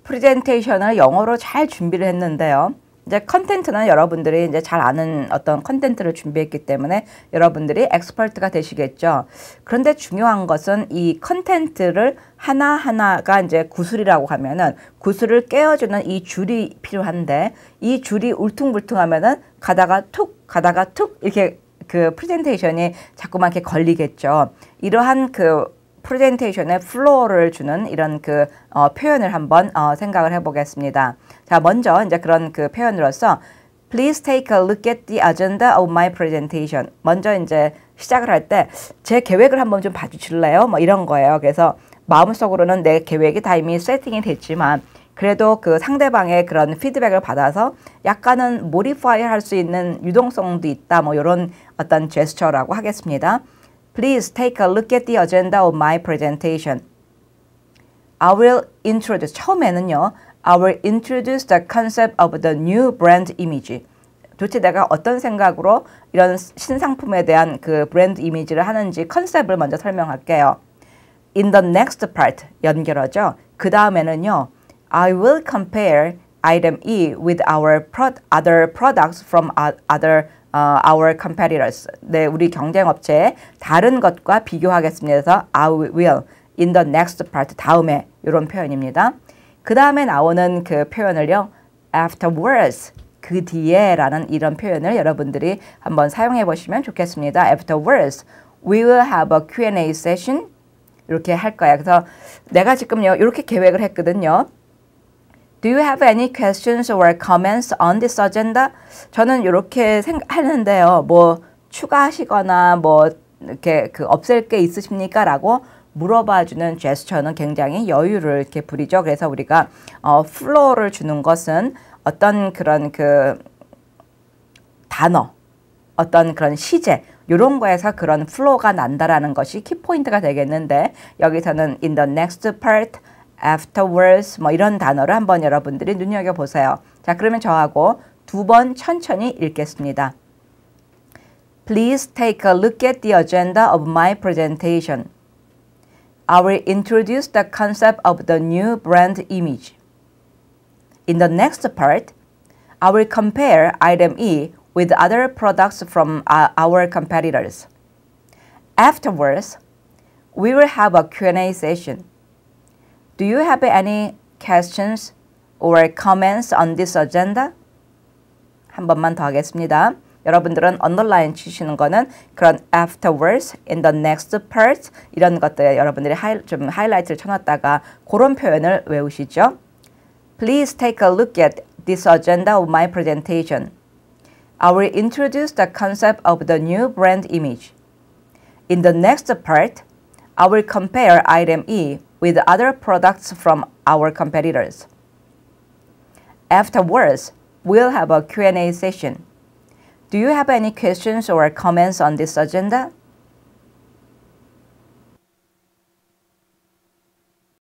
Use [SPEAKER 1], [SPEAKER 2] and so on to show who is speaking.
[SPEAKER 1] 프레젠테이션을 영어로 잘 준비를 했는데요. 이제 컨텐츠는 여러분들이 이제 잘 아는 어떤 컨텐츠를 준비했기 때문에 여러분들이 엑스퍼트가 되시겠죠. 그런데 중요한 것은 이 컨텐츠를 하나하나가 이제 구슬이라고 하면은 구슬을 깨워주는 이 줄이 필요한데 이 줄이 울퉁불퉁하면은 가다가 툭 이렇게 그 프레젠테이션이 자꾸만 이렇게 걸리겠죠. 이러한 그 프레젠테이션의 플로어를 주는 이런 그 표현을 한번 생각을 해보겠습니다. 자, 먼저 이제 그런 그 표현으로서 Please take a look at the agenda of my presentation. 먼저 이제 시작을 할 때 제 계획을 한번 좀 봐주실래요? 뭐 이런 거예요. 그래서 마음속으로는 내 계획이 다 이미 세팅이 됐지만 그래도 그 상대방의 그런 피드백을 받아서 약간은 모디파이 할 수 있는 유동성도 있다. 뭐 이런 어떤 제스처라고 하겠습니다. Please take a look at the agenda of my presentation. I will introduce, 처음에는요. I will introduce the concept of the new brand image. 도대체 내가 어떤 생각으로 이런 신상품에 대한 그 브랜드 이미지를 하는지 컨셉을 먼저 설명할게요. In the next part, 연결하죠. 그 다음에는요. I will compare item E with our other products from our competitors. 네, 우리 경쟁업체의 다른 것과 비교하겠습니다. 그래서 I will in the next part 다음에 이런 표현입니다. 그 다음에 나오는 그 표현을요. afterwards 그 뒤에 라는 이런 표현을 여러분들이 한번 사용해 보시면 좋겠습니다. afterwards we will have a Q&A session 이렇게 할 거예요. 그래서 내가 지금요 이렇게 계획을 했거든요. Do you have any questions or comments on this agenda? 저는 이렇게 생각하는데요. 뭐 추가하시거나 뭐 이렇게 그 없앨 게 있으십니까? 라고 물어봐주는 제스처는 굉장히 여유를 이렇게 부리죠. 그래서 우리가 플로어를 주는 것은 어떤 그런 그 단어, 어떤 그런 시제 이런 거에서 그런 플로어가 난다라는 것이 키포인트가 되겠는데 여기서는 in the next part, afterwards 뭐 이런 단어를 한번 여러분들이 눈여겨보세요. 자, 그러면 저하고 두 번 천천히 읽겠습니다. Please take a look at the agenda of my presentation. I will introduce the concept of the new brand image. In the next part, I will compare item E with other products from our competitors. Afterwards, we will have a Q&A session. Do you have any questions or comments on this agenda? 한 번만 더 하겠습니다. 여러분들은 언더라인 치시는 거는 그런 afterwards, in the next part 이런 것들 여러분들이 좀 하이라이트를 쳐놨다가 그런 표현을 외우시죠. Please take a look at this agenda of my presentation. I will introduce the concept of the new brand image. In the next part, I will compare item E with other products from our competitors. Afterwards, we'll have a Q&A session. Do you have any questions or comments on this agenda?